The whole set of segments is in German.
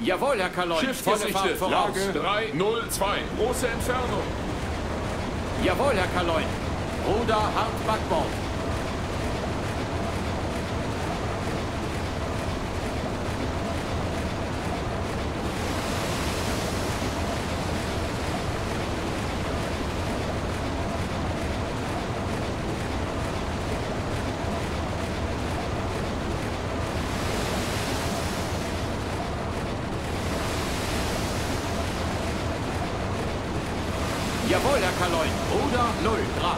Jawohl, Herr Kaloin. Schiff Volle Fahrt gesichtet. voraus. Lage 302. Große Entfernung. Jawohl, Herr Kaloin. Ruder hart Backbord. Jawohl, Herr Kaloin. Ruder 0 Grad.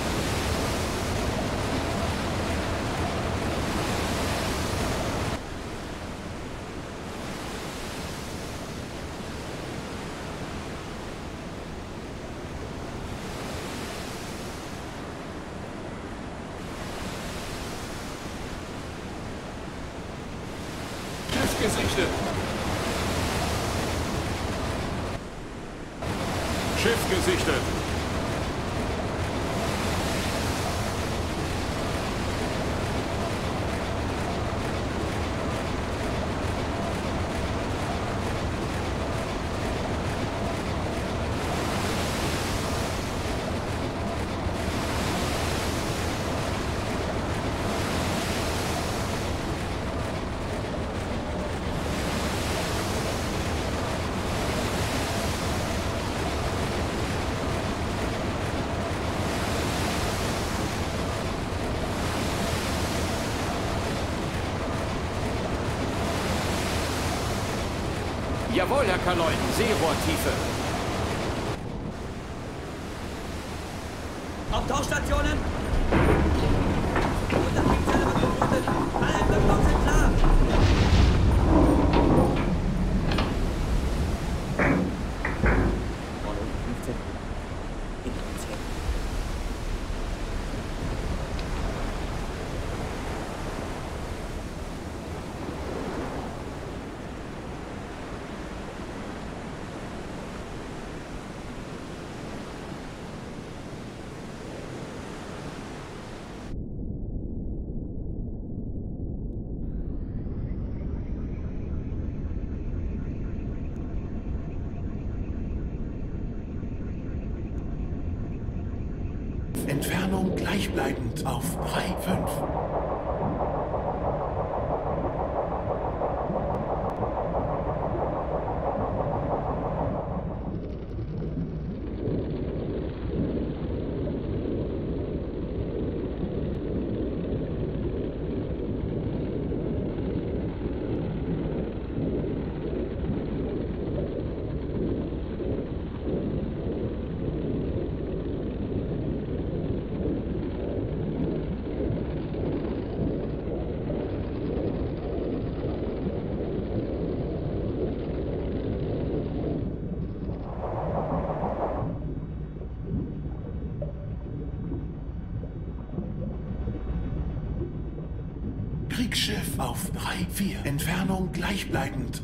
Schiff gesichtet. Schiff gesichtet. Jawohl, Herr Kaloin. Seerohrtiefe. Auf Tauchstationen! Unterkriegszelle wird geroutet. Alle Entwicklungen sind klar. Entfernung gleichbleibend auf 3,5. Kriegsschiff auf 3,4. Entfernung gleichbleibend.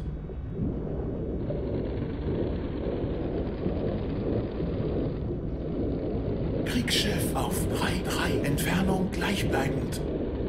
Kriegsschiff auf 3,3. Entfernung gleichbleibend.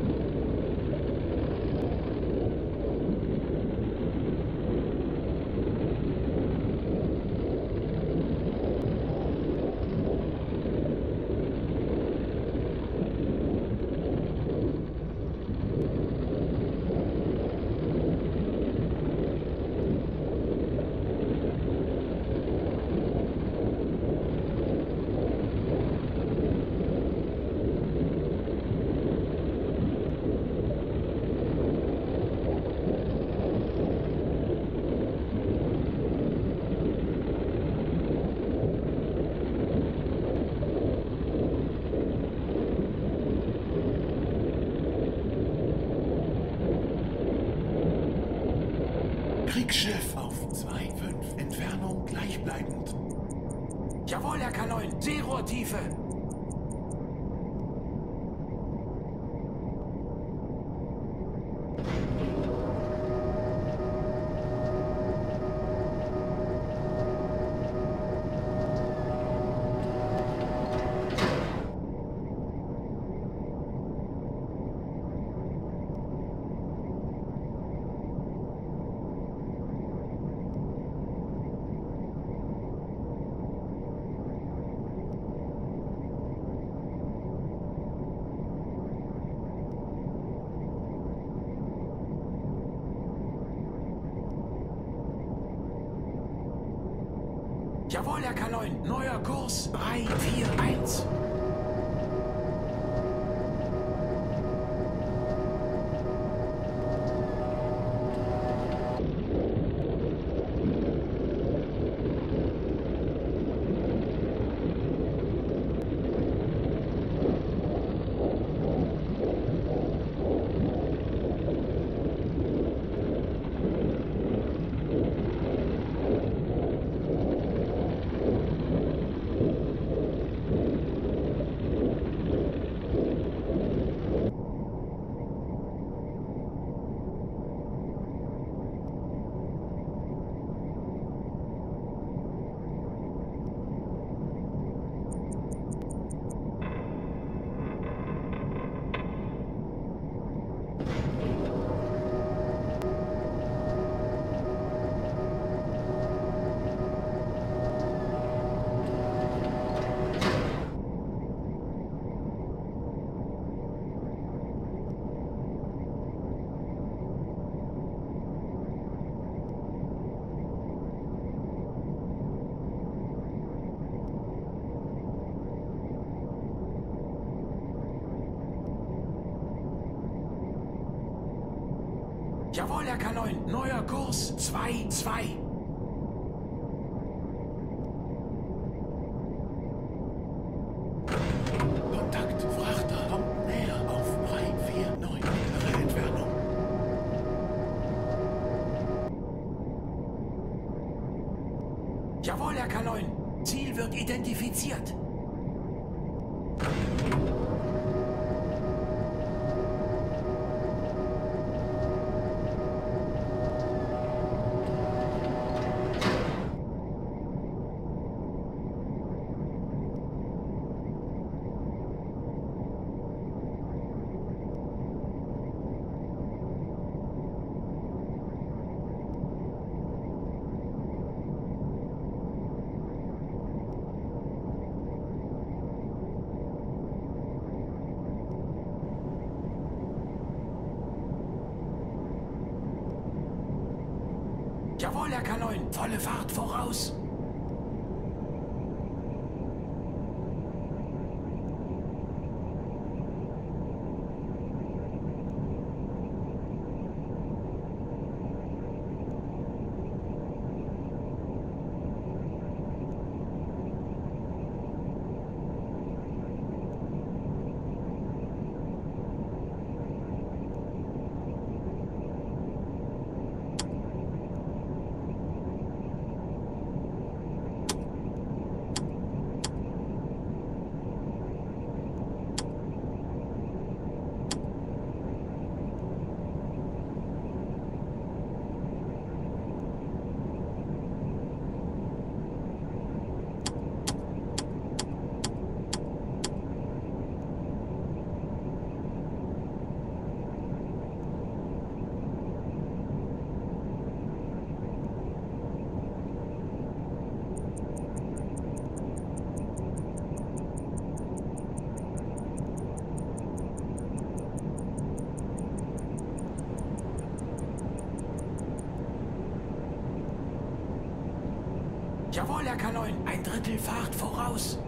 Kriegsschiff auf 2,5. Entfernung gleichbleibend. Jawohl, Herr Kaloin. Seerohrtiefe. Jawohl, Herr Kaloin. Neuer Kurs 341. Jawohl, Herr Kaloin. Neuer Kurs 2-2. Kontakt, Frachter kommt näher auf 349 mittlere Entfernung. Jawohl, Herr Kaloin. Ziel wird identifiziert. Jawohl, Herr Kaloin. Volle Fahrt voraus. Jawohl, Herr Kaloin. Ein Drittel Fahrt voraus.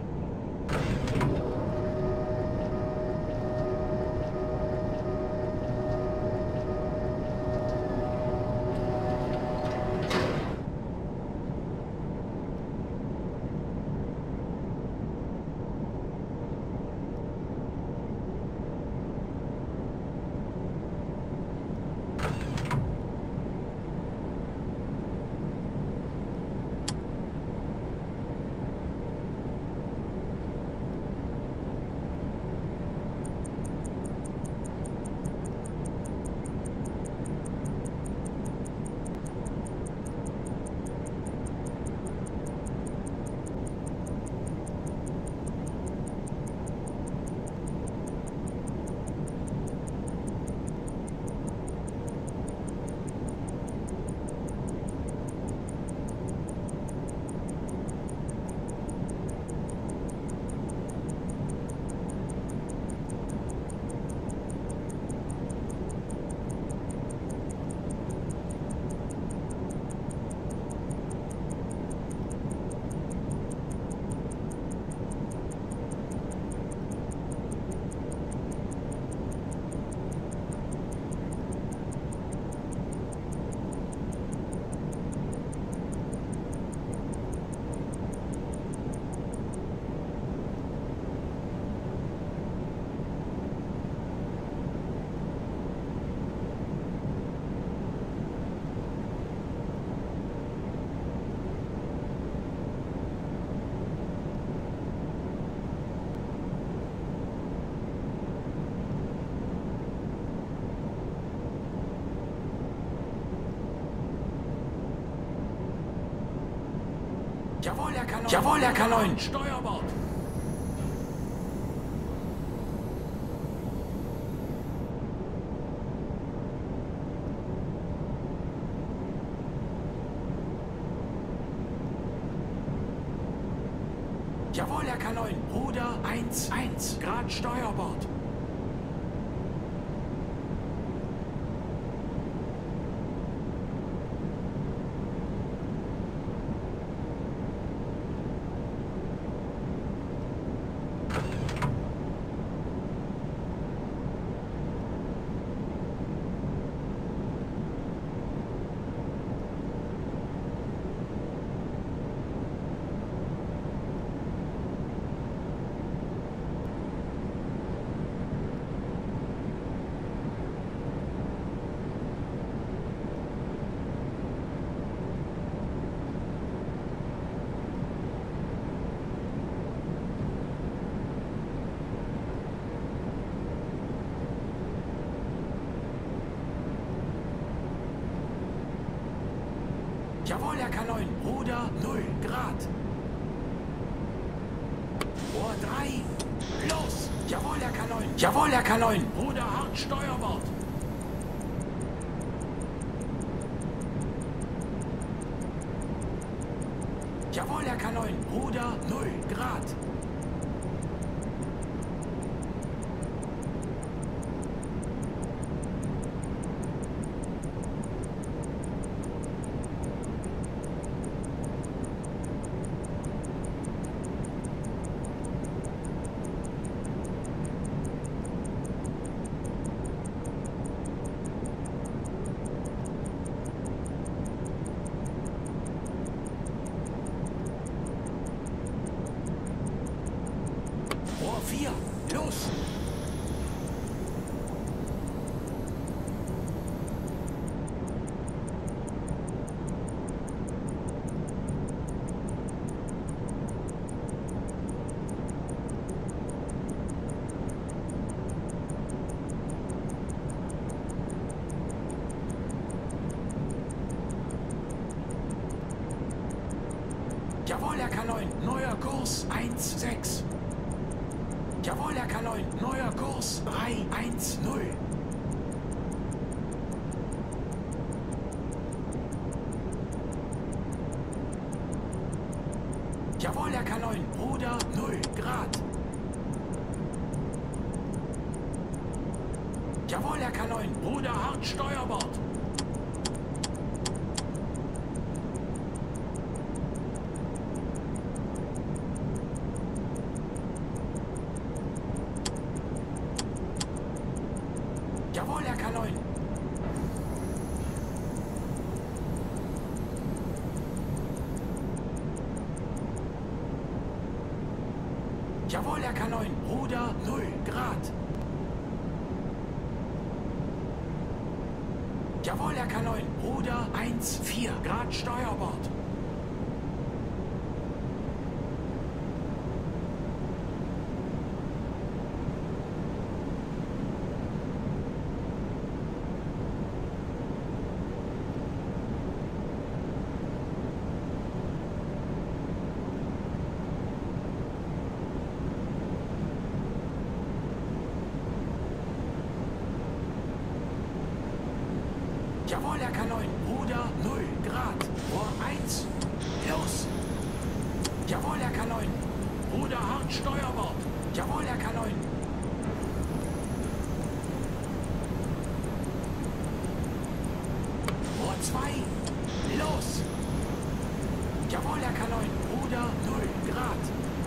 Jawohl, Herr K9. Jawohl, Herr K9. Steuerbord. Jawohl, Herr K9. Ruder 1-1. Grad Steuerbord. Jawohl, Herr K9. Ruder 0 Grad. Rohr 3. Los. Jawohl, Herr K9. Jawohl, Herr K9. Ruder hart Steuerbord. Jawohl, Herr K9. Ruder 0 Grad. Rohr 4. Los. Jawohl, Herr K9. Neuer Kurs 1-6. Jawohl, Herr K9. Neuer Kurs 3-1-0. Jawohl, Herr K9. Ruder 0 Grad. Jawohl, Herr K9. Ruder hart Steuerbord. Jawohl, Herr K9. Jawohl, Herr K9. Ruder 0 Grad. Jawohl, Herr K9. Ruder 1-4 Grad Steuerbord. Jawohl, Herr K9. Ruder 0 Grad. Rohr 1. Los. Jawohl, Herr K9. Ruder hart Steuerbord. Jawohl, Herr K9. Rohr 2. Los. Jawohl, Herr K9. Ruder 0 Grad.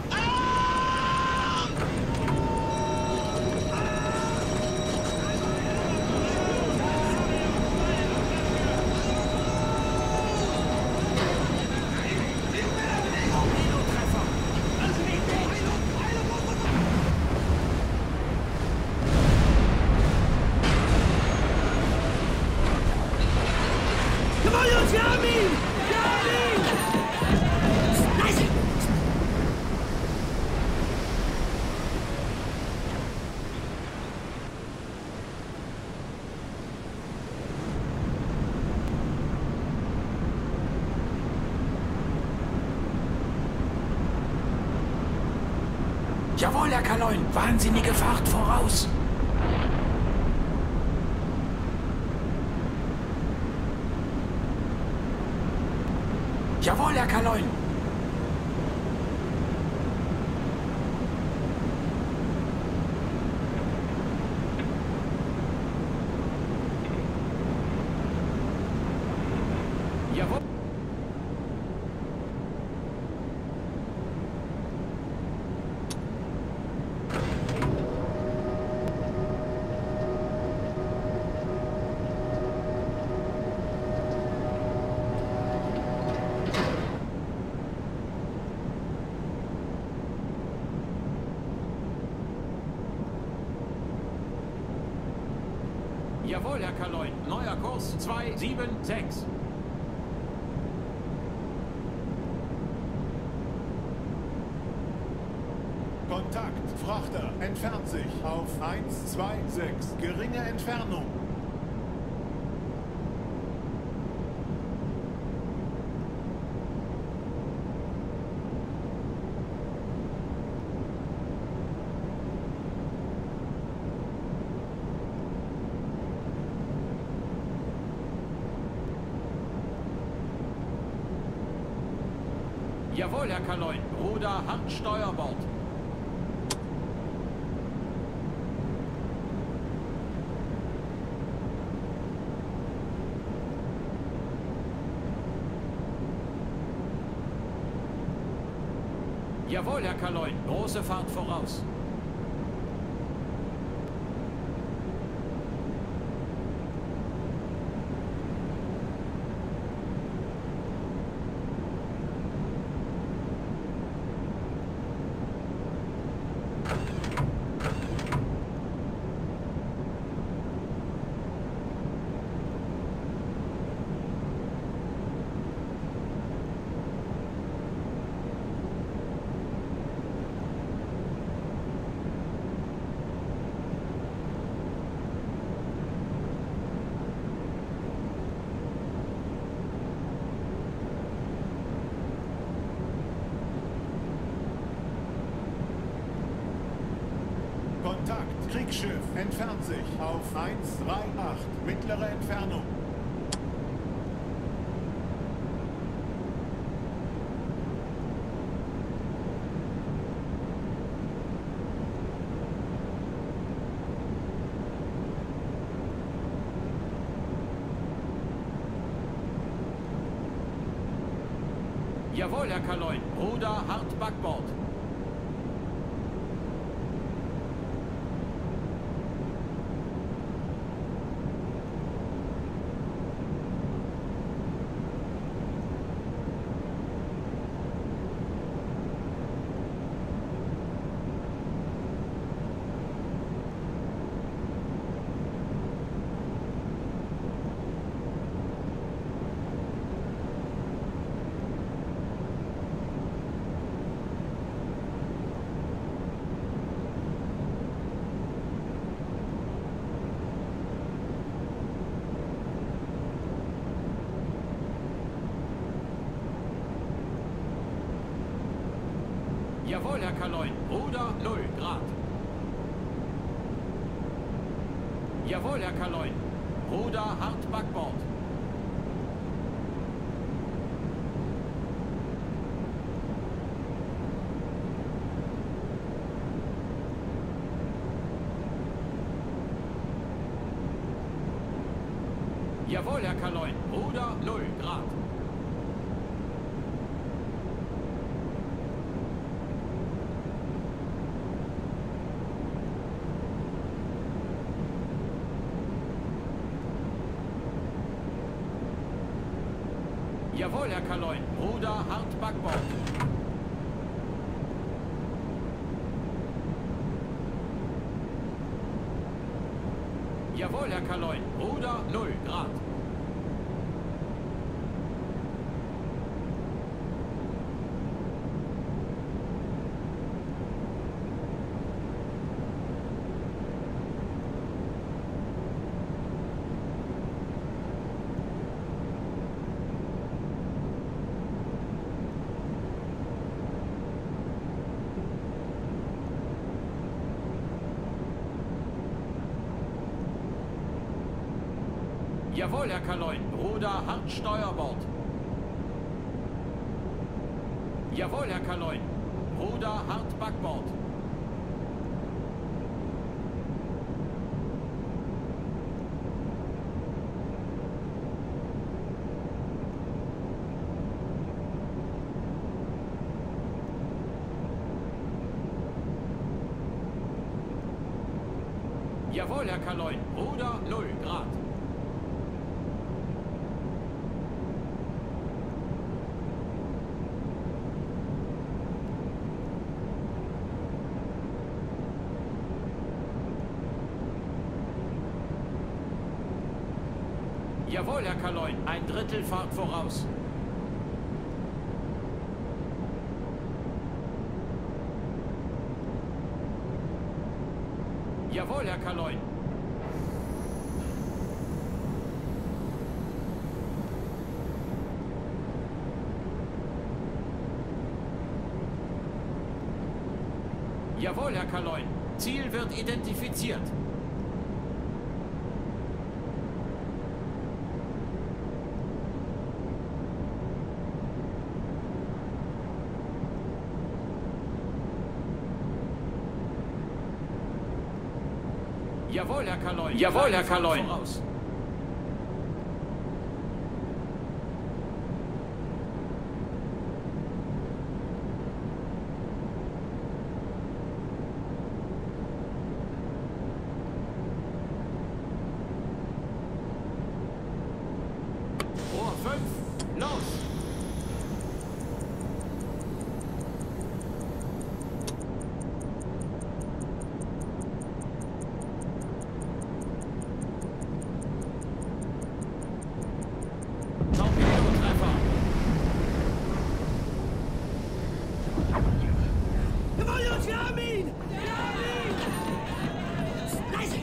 Jawohl, Jungs, wir haben ihn! Wir haben ihn! Nice! Herr K9. Wahnsinnige Fahrt voraus. Jawohl, Herr K9. Jawohl. Jawohl, Herr K9. Neuer Kurs 276. Kontakt. Frachter entfernt sich auf 126. Geringe Entfernung. Jawohl, Herr K9. Ruder hart Steuerbord. Jawohl, Herr K9. Große Fahrt voraus. Kontakt. Kriegsschiff entfernt sich auf 138. Mittlere Entfernung. Jawohl, Herr K9. Ruder hart Backbord. Jawohl, Herr K9. Ruder 0 Grad. Jawohl, Herr K9. Ruder hart Backbord. Jawohl, Herr K9. Ruder 0 Grad. Jawohl, Herr K9. Ruder hart Backbord. Jawohl, Herr K9. Ruder 0 Grad. Jawohl, Herr Kaloin. Ruder hart Steuerbord. Jawohl, Herr Kaloin. Ruder hart Backbord. Jawohl, Herr Kaloin. Ruder 0 Grad. Jawohl, Herr Kaloin. Ein Drittel Fahrt voraus. Jawohl, Herr Kaloin. Jawohl, Herr Kaloin. Ziel wird identifiziert. Jawohl, Herr Kaloin. Jawohl, Herr Kaloin. Voraus. Rohr 5, los! Jawohl, Jungs, wir haben ihn! Wir haben ihn! Leise!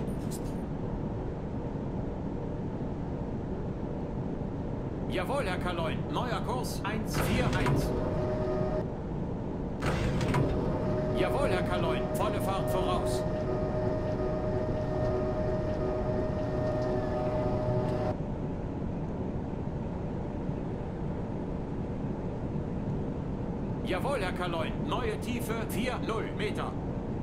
Jawohl, Herr Kaloin. Neuer Kurs 141. Jawohl, Herr Kaloin. Volle Fahrt voraus. Jawohl, Herr Kaloin. Neue Tiefe 4,0 Meter.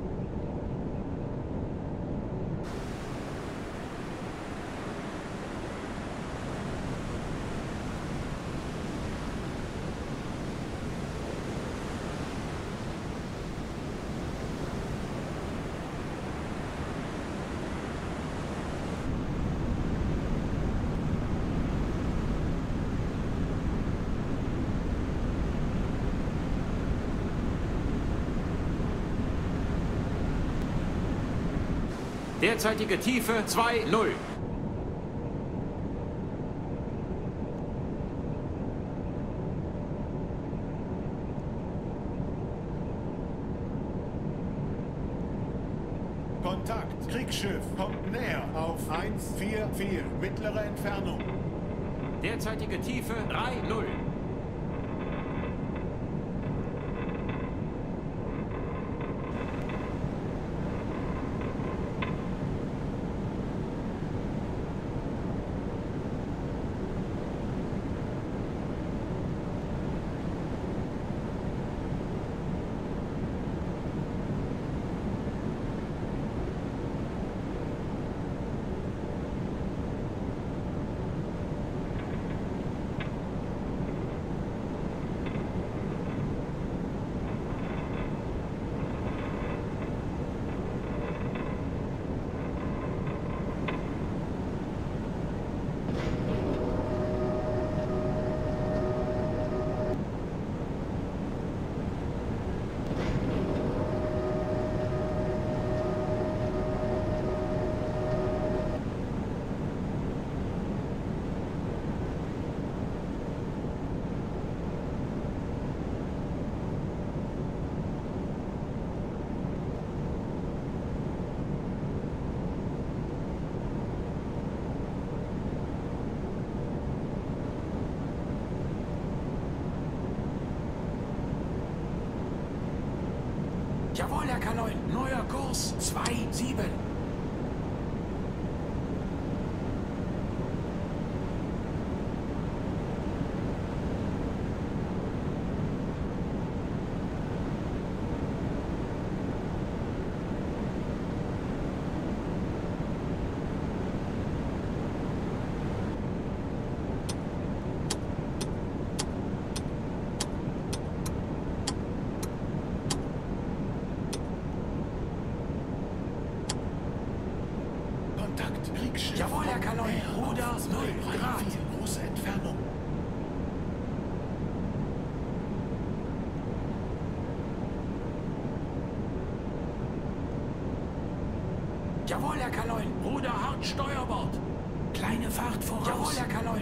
Derzeitige Tiefe 2,0. Kontakt. Kriegsschiff kommt näher auf 144. Mittlere Entfernung. Derzeitige Tiefe 3,0. Jawohl, Herr Kaloin. Neuer Kurs 2,7. Jawohl, Herr K9. Ruder hart Steuerbord. Kleine Fahrt voraus. Jawohl, Herr K9.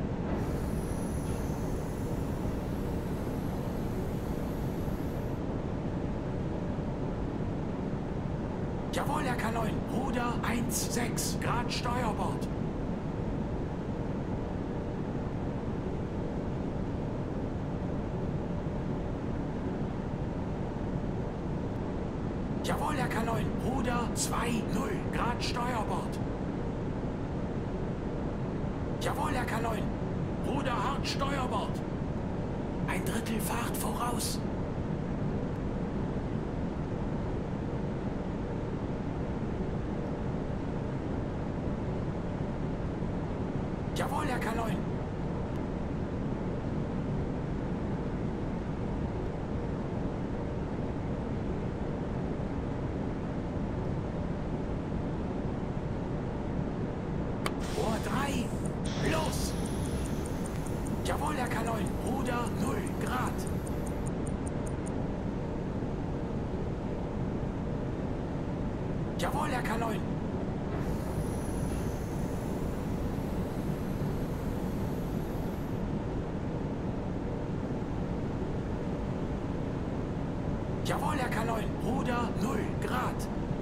Jawohl, Herr K9. Ruder 1,6 Grad Steuerbord. Jawohl, Herr K9. Ruder 2,0 Grad Steuerbord. Jawohl, Herr K9. Ruder hart Steuerbord. Ein Drittel Fahrt voraus. Jawohl, Herr K9. Rohr 3. Los! Jawohl, Herr K9. Ruder 0 Grad. Jawohl, Herr K9. Jawohl, Herr K9. Ruder 0 Grad.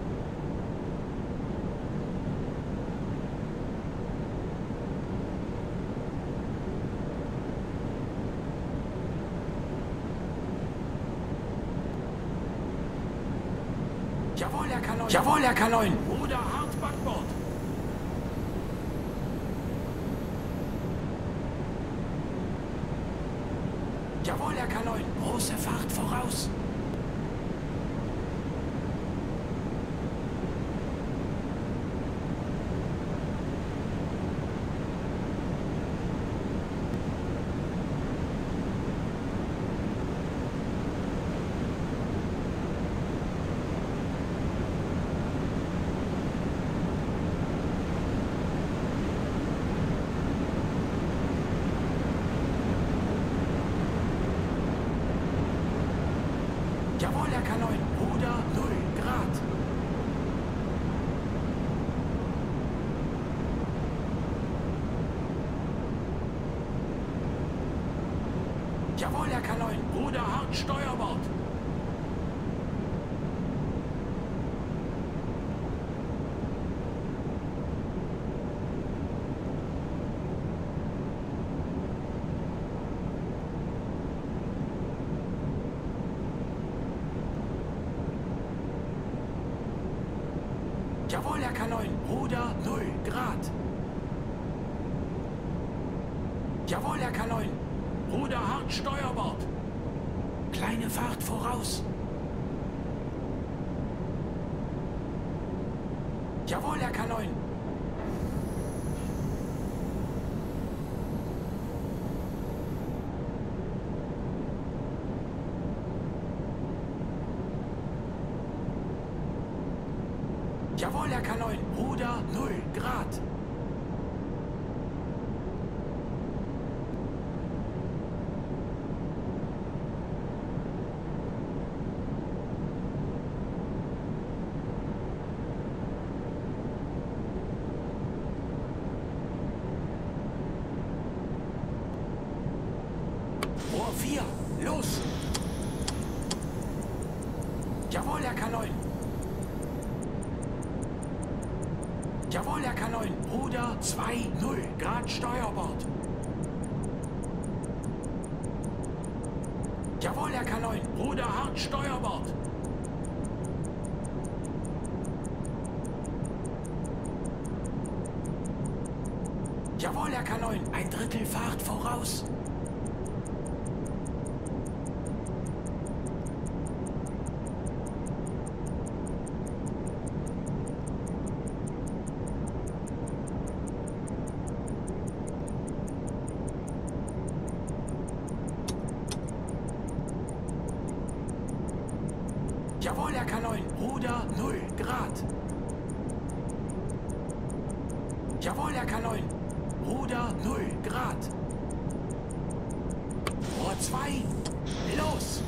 Jawohl, Herr K9. Jawohl, Herr K9. Ruder hart Backbord. Jawohl, Herr K9. Große Fahrt voraus. Jawohl, Herr K9. Ruder 0 Grad. Jawohl, Herr K9. Ruder hart Steuerbord. Jawohl, Herr K9. Ruder 0 Grad. Jawohl, Herr K9. Ruder hart Steuerbord. Kleine Fahrt voraus. Jawohl, Herr K9. Jawohl, Herr K9. Ruder 0 Grad. Rohr 4. Los! Jawohl, Herr K9. Jawohl, Herr K9. Ruder 2,0 Grad Steuerbord. Jawohl, Herr K9. Ruder hart Steuerbord. Jawohl, Herr K9. Ein Drittel Fahrt voraus. Jawohl, Herr K9. Ruder 0 Grad. Jawohl, Herr K9. Ruder 0 Grad. Rohr 2. Los!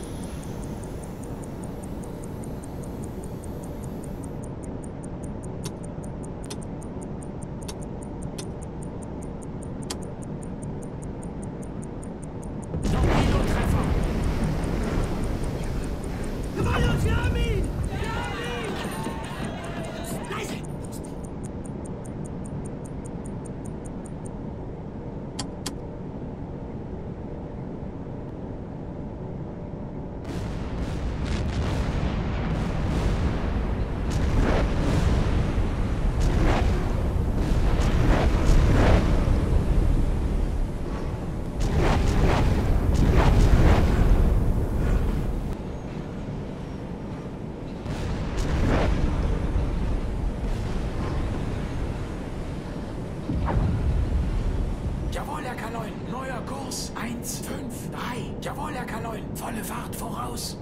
Neuer Kurs. 1, 5, 3. Jawohl, Herr Kaloin. Volle Fahrt voraus.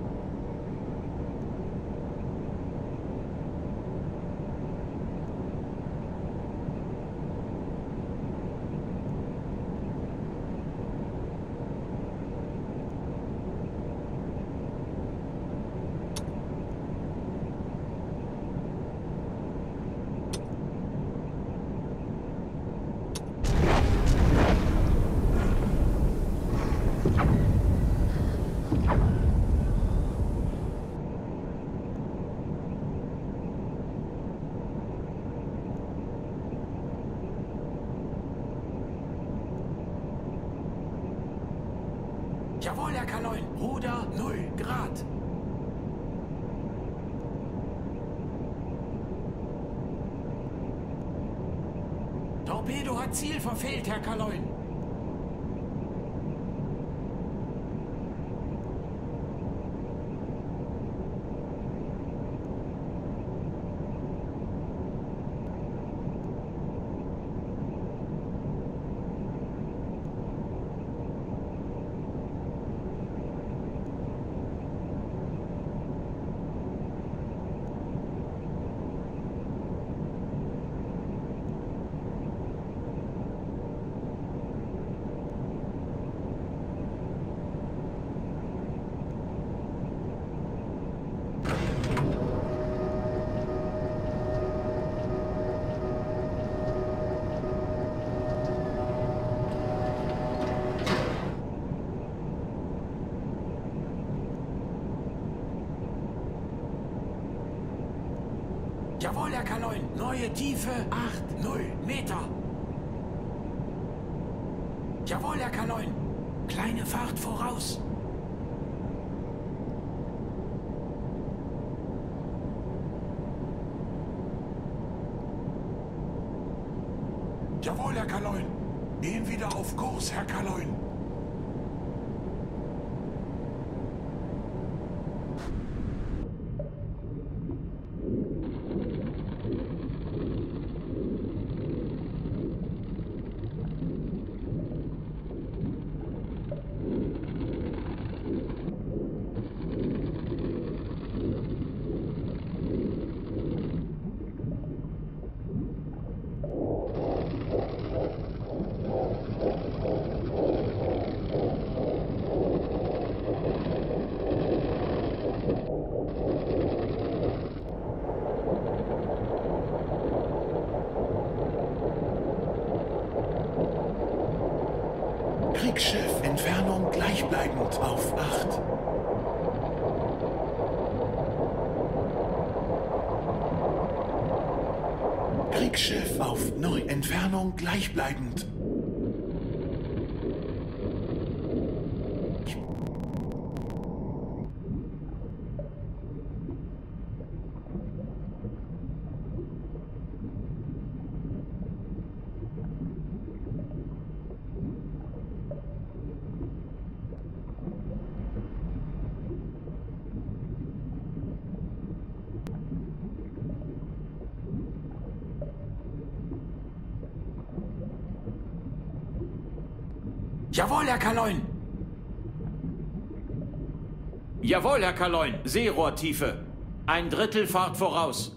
Jawohl, Herr Kaloin. Ruder 0 Grad. Torpedo hat Ziel verfehlt, Herr Kaloin. Jawohl, Herr Kaloin. Neue Tiefe 8,0 Meter. Jawohl, Herr Kaloin. Kleine Fahrt voraus. Jawohl, Herr Kaloin. Gehen wieder auf Kurs, Herr Kaloin. Kriegsschiff, Entfernung gleichbleibend auf 8. Kriegsschiff auf 9, Entfernung gleichbleibend. Jawohl, Herr Kaloin. Jawohl, Herr Kaloin. Seerohrtiefe. 1/3 Fahrt voraus.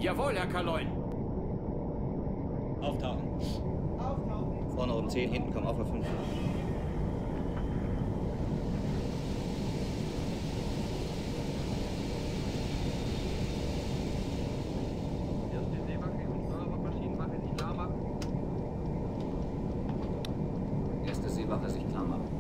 Jawohl, Herr Kaloin. Auftauchen. Vorne um 10, hinten kommen auf 5. Erste Seewache sich klar machen.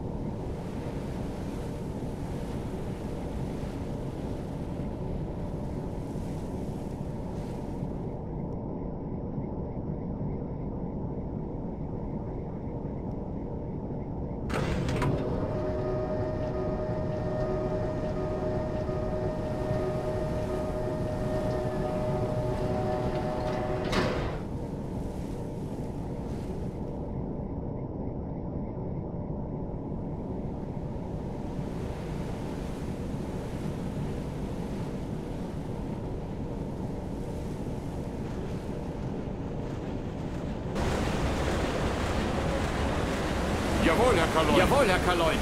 Jawohl, Herr Kaloin. Jawohl, Herr Kaloin.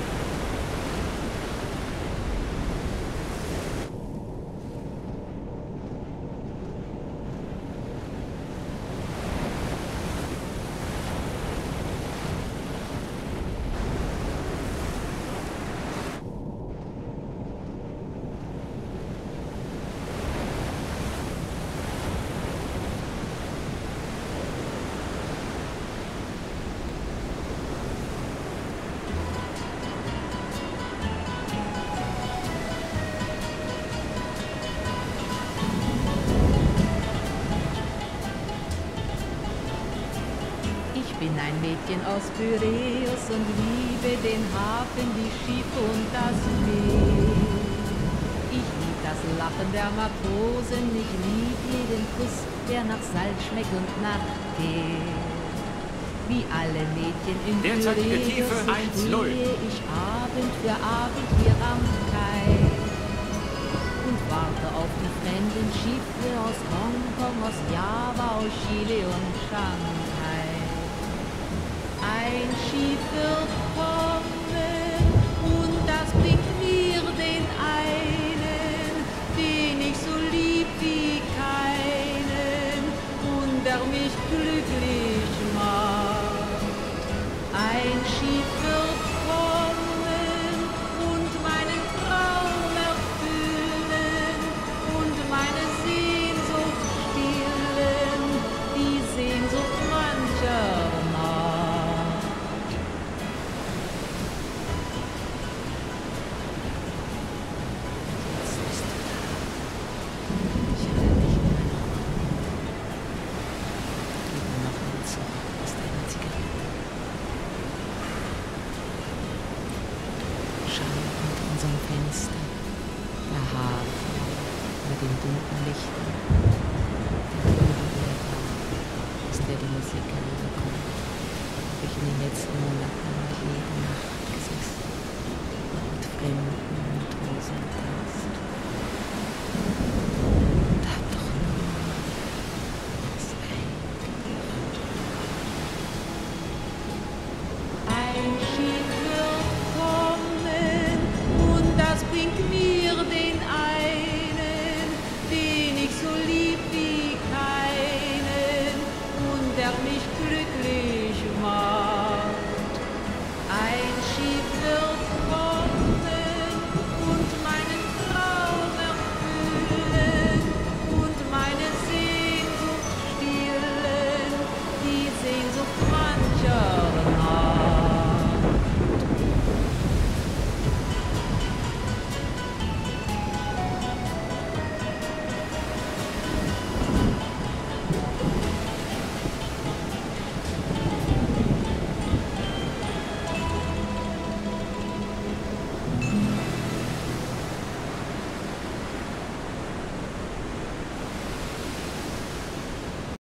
Ich bin ein Mädchen aus Pyräus und liebe den Hafen, die Schiffe und das Meer. Ich lieb das Lachen der Matrosen, ich lieb jeden Kuss, der nach Salz schmeckt und nach Teer. Wie alle Mädchen in Derzeitige Tiefe Pyräus, so 1:0. stehe ich Abend für Abend hier am Kai und warte auf die fremden Schiffe aus Hongkong, aus Java, aus Chile und Shanghai. Ein Schiff wird kommen und das bringt mir den einen, den ich so lieb wie keinen und der mich glücklich macht. Ein Schiff wird kommen und meinen Traum erfüllen und meine Sehnsucht stillen, die Sehnsucht mancher Nacht. Fenster, der Hafen mit den bunten Lichtern, der Flügelberg, aus der die Musik herüberkommt, habe ich in den letzten Monaten